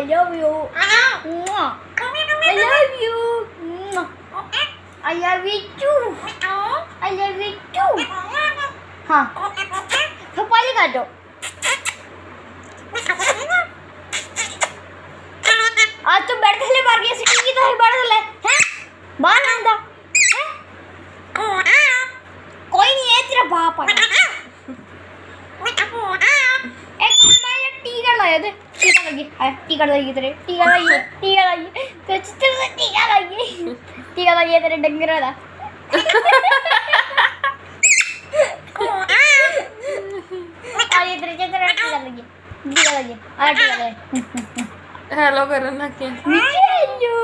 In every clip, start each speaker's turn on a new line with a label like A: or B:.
A: love you. I love you. I love you too. I love you too. हाँ थप्पड़ काटो आज तो बैठ थले मार गया सिटी की तो है बाहर थले हैं बाहर आंदा हैं कोई नहीं है तेरा बाप है एक तो मैं ये टीका लाया थे टीका लगी है टीका लगी तेरे टीका लगी तेरे चित्ते से टीका लगी तेरे डंगर वाला आये तेरे टीका लगी आ टीका लगी
B: हेलो करो ना क्या
A: हेलो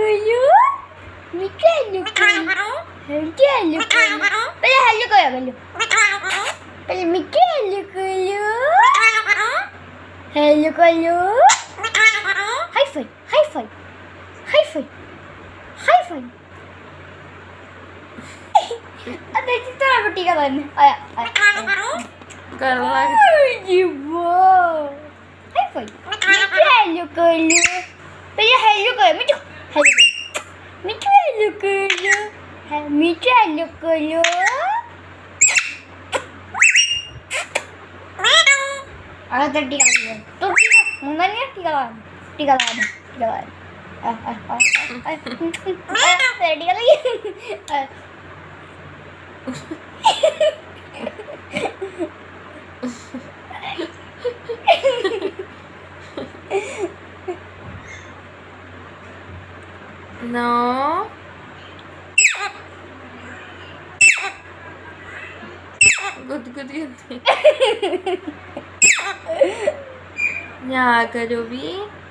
A: पहले हेलो करो पहले मिक्की हेलो करो हाई फाई अबे चित्रा को टीका लगाने आया
B: कर लग
A: ये वाह हाई फाई हेलो करो पहले हेलो करो मिठू हेलो करो हेलो करो अरे तो टीका लगा तो टीका मुंगा नहीं टीका लगा तेरे टीका लगी
B: No. Good. यहाँ करो भी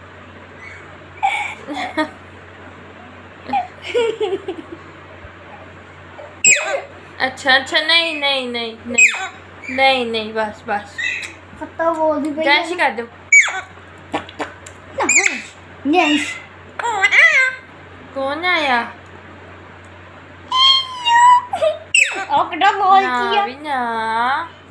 B: अच्छा नहीं बस
A: पता वो भी
B: कैसे कर दो
A: नहीं
B: कौन आया
A: ओके डॉग बोल
B: ना